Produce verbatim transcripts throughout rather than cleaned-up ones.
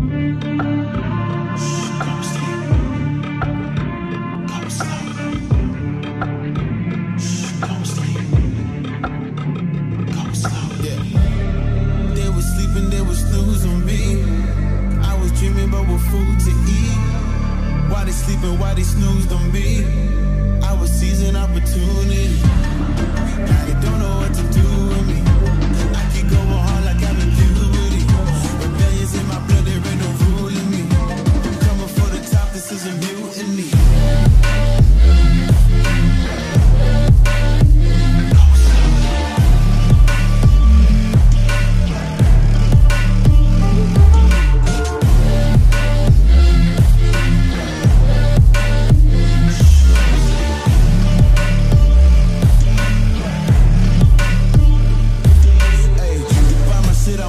Sleeping while they snoozed on me. I was seizing opportunity. Now they don't know what to do with me. I keep going hard like I'm in puberty. Rebellions in my blood, there ain't no ruling me. Coming for the top, this is a mutiny.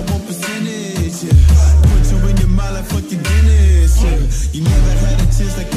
You never had a chance like